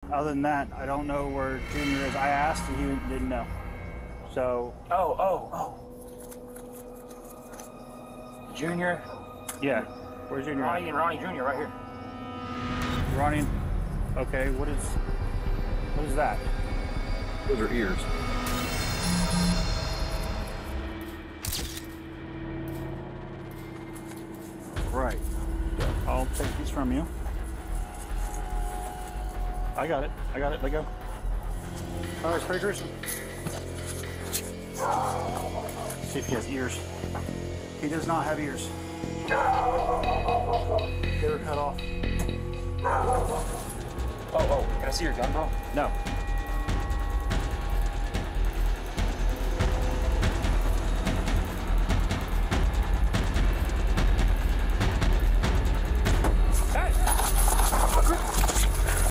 Other than that, I don't know where Junior is. I asked and he didn't know. So. Oh. Junior? Yeah. Where's Junior? Ronnie and Ronnie Jr. right here. Ronnie. Okay, what is that? Those are ears. Right. I'll take these from you. I got it. Let go. All right, pretty gruesome. See if he has ears. He does not have ears. They were cut off. Oh, can I see your gun, bro? No.